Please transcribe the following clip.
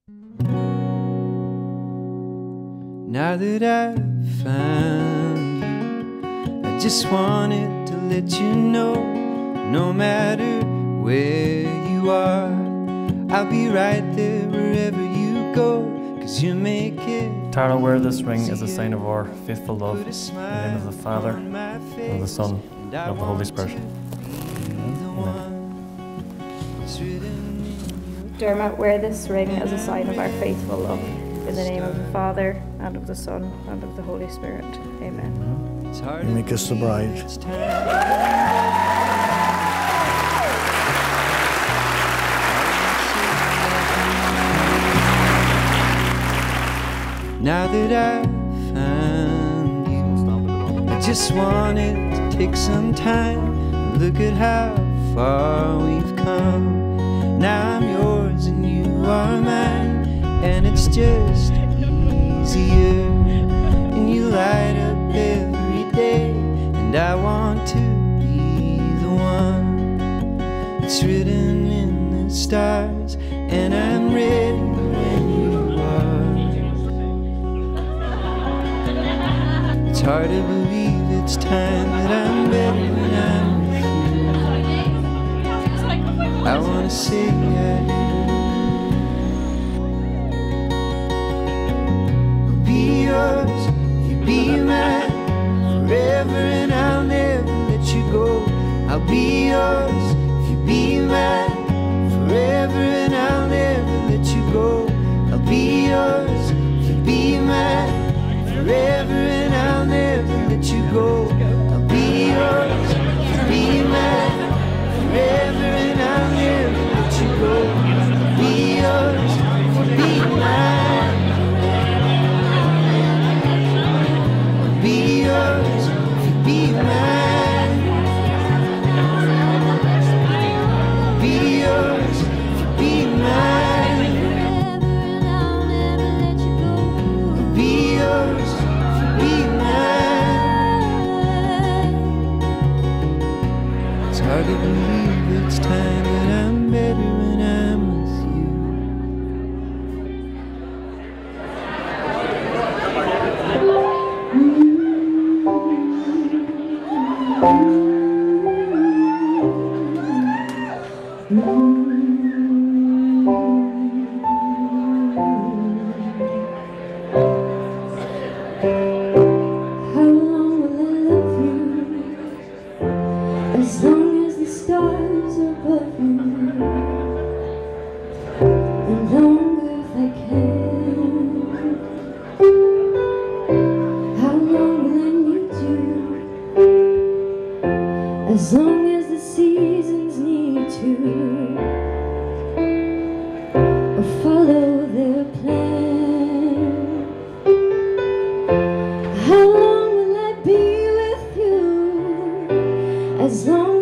Now that I've found you, I just wanted to let you know, no matter where you are, I'll be right there wherever you go, 'cause you make it. Tara, wear this ring as a sign of our faithful love, in the name of the Father, and of the Son, and of the Holy Spirit. Dermot, wear this ring as a sign of our faithful love, in the name of the Father, and of the Son, and of the Holy Spirit. Amen. You make us the bride. Now that I've found you, I just wanted to take some time and look at how far we've come. Now I'm yours and you are mine, and it's just easier. And you light up every day, and I want to be the one. It's written in the stars, and I'm ready when you are. It's hard to believe it's time that I'm better when I'm with you. I wanna say I do. I'll be yours, you be mine, forever, and I'll never let you go. I'll be yours, you be mine, forever, and I'll never let you go. I'll be yours, you be mine, forever, and I'll never let you go. I'll be yours, you be mine, forever, and I'll never let you go. I'll be yours, you be mine. I'll be yours, you be mine. I'll be yours, you be mine. I'll be yours, you be mine. It's hard to believe it's time that I'm better when I'm with you. How long will I love you? As long as the stars are above me, and longer if I can. How long will I need you? As long as the seasons need to, or follow their plan. How long will I be with you? As long